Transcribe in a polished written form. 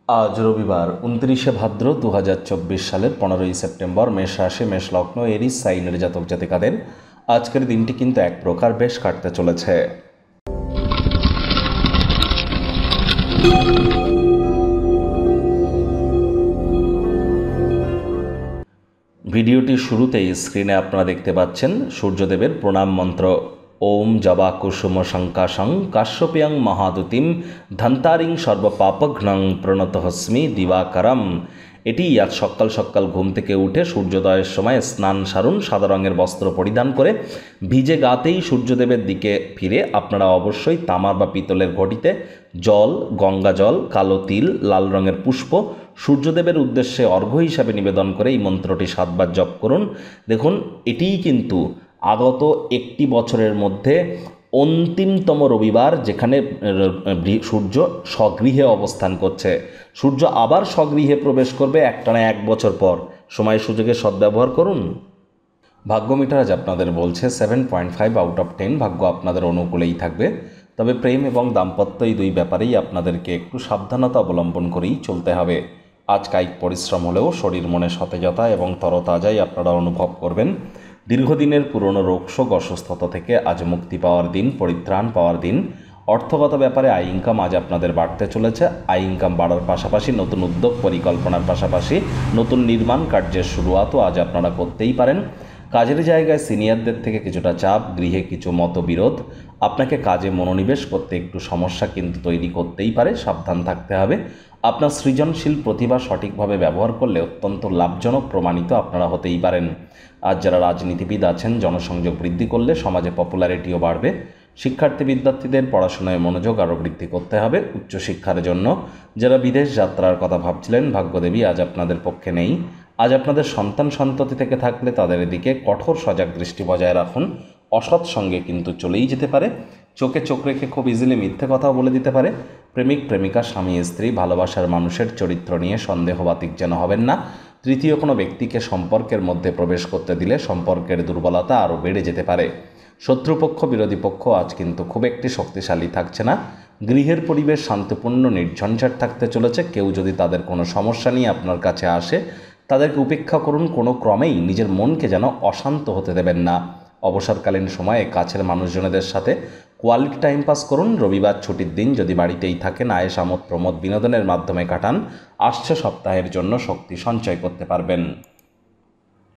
আজ রবিবার 29শে ভাদ্র 2024 সালের 15ই সেপ্টেম্বর। মেষ রাশি, মেষ লগ্ন, এরিস সাইনের জাতক জাতিকাদের আজকের দিনটি কিন্তু এক প্রকার বেশ কাটতে চলেছে। ভিডিওটির শুরুতেই স্ক্রিনে আপনারা দেখতে পাচ্ছেন সূর্যদেবের প্রণাম মন্ত্র। ওম জবা কুসুম শঙ্কাশং কাশ্যপিয়ং মহাদুতিম ধন্তারিং সর্বপাপঘ্নং প্রণতহস্মি দিবাকরম। এটি আজ সকাল সকাল ঘুম থেকে উঠে সূর্যোদয়ের সময় স্নান সারুন, সাদা রঙের বস্ত্র পরিধান করে ভিজে গাতেই সূর্যদেবের দিকে ফিরে আপনারা অবশ্যই তামার বা পিতলের ঘটিতে জল, গঙ্গা জল, কালো তিল, লাল রঙের পুষ্প সূর্যদেবের উদ্দেশ্যে অর্ঘ্য হিসাবে নিবেদন করে এই মন্ত্রটি 7 বার জপ করুন। দেখুন, এটিই কিন্তু আগত একটি বছরের মধ্যে অন্তিমতম রবিবার, যেখানে সূর্য স্বগৃহে অবস্থান করছে। সূর্য আবার স্বগৃহে প্রবেশ করবে একটানা 1 বছর পর। সময় সুযোগের সদ্ব্যবহার করুন। ভাগ্য মিটার আজ আপনাদের বলছে 7.5 আউট অফ 10। ভাগ্য আপনাদের অনুকূলেই থাকবে, তবে প্রেম এবং দাম্পত্য এই দুই ব্যাপারেই আপনাদেরকে একটু সাবধানতা অবলম্বন করেই চলতে হবে। আজ কায়িক পরিশ্রম হলেও শরীর মনে সতেজতা এবং তরতাজাই আপনারা অনুভব করবেন। দীর্ঘদিনের পুরনো রোগশোক, অসুস্থতা থেকে আজ মুক্তি পাওয়ার দিন, পরিত্রাণ পাওয়ার দিন। অর্থগত ব্যাপারে আয় ইনকাম আজ আপনাদের বাড়তে চলেছে। আয় ইনকাম বাড়ার পাশাপাশি নতুন উদ্যোগ পরিকল্পনার পাশাপাশি নতুন নির্মাণ কার্যের শুরুয়াতও আজ আপনারা করতেই পারেন। কাজের জায়গায় সিনিয়রদের থেকে কিছুটা চাপ, গৃহে কিছু মতবিরোধ আপনাকে কাজে মনোনিবেশ করতে একটু সমস্যা কিন্তু তৈরি করতেই পারে, সাবধান থাকতে হবে। আপনার সৃজনশীল প্রতিভা সঠিকভাবে ব্যবহার করলে অত্যন্ত লাভজনক প্রমাণিত আপনারা হতেই পারেন। আজ যারা রাজনীতিবিদ আছেন, জনসংযোগ বৃদ্ধি করলে সমাজে পপুলারিটিও বাড়বে। শিক্ষার্থী বিদ্যার্থীদের পড়াশোনায় মনোযোগ আরও বৃদ্ধি করতে হবে উচ্চশিক্ষার জন্য। যারা বিদেশ যাত্রার কথা ভাবছিলেন, ভাগ্যদেবী আজ আপনাদের পক্ষে নেই। আজ আপনাদের সন্তান সন্ততি থেকে থাকলে তাদের দিকে কঠোর সজাগ দৃষ্টি বজায় রাখুন। অসৎ সঙ্গে কিন্তু চলেই যেতে পারে। চোখে চোখ রেখে খুব ইজিলি মিথ্যে কথাও বলে দিতে পারে। প্রেমিক প্রেমিকা, স্বামী স্ত্রী, ভালোবাসার মানুষের চরিত্র নিয়ে সন্দেহবাতিক যেন হবেন না। তৃতীয় কোনো ব্যক্তিকে সম্পর্কের মধ্যে প্রবেশ করতে দিলে সম্পর্কের দুর্বলতা আরও বেড়ে যেতে পারে। শত্রুপক্ষ, বিরোধী পক্ষ আজ কিন্তু খুব একটি শক্তিশালী থাকছে না। গৃহের পরিবেশ শান্তপূর্ণ, নির্ঝঞ্ঝাট থাকতে চলেছে। কেউ যদি তাদের কোনো সমস্যা নিয়ে আপনার কাছে আসে, তাদেরকে উপেক্ষা করুন। কোনো ক্রমেই নিজের মনকে যেন অশান্ত হতে দেবেন না। অবসরকালীন সময়ে কাছের মানুষজনদের সাথে কোয়ালিটি টাইম পাস করুন। রবিবার ছুটির দিন যদি বাড়িতেই থাকেন, আয়েশ আমোদ প্রমোদ বিনোদনের মাধ্যমে কাটান। আসছে সপ্তাহের জন্য শক্তি সঞ্চয় করতে পারবেন।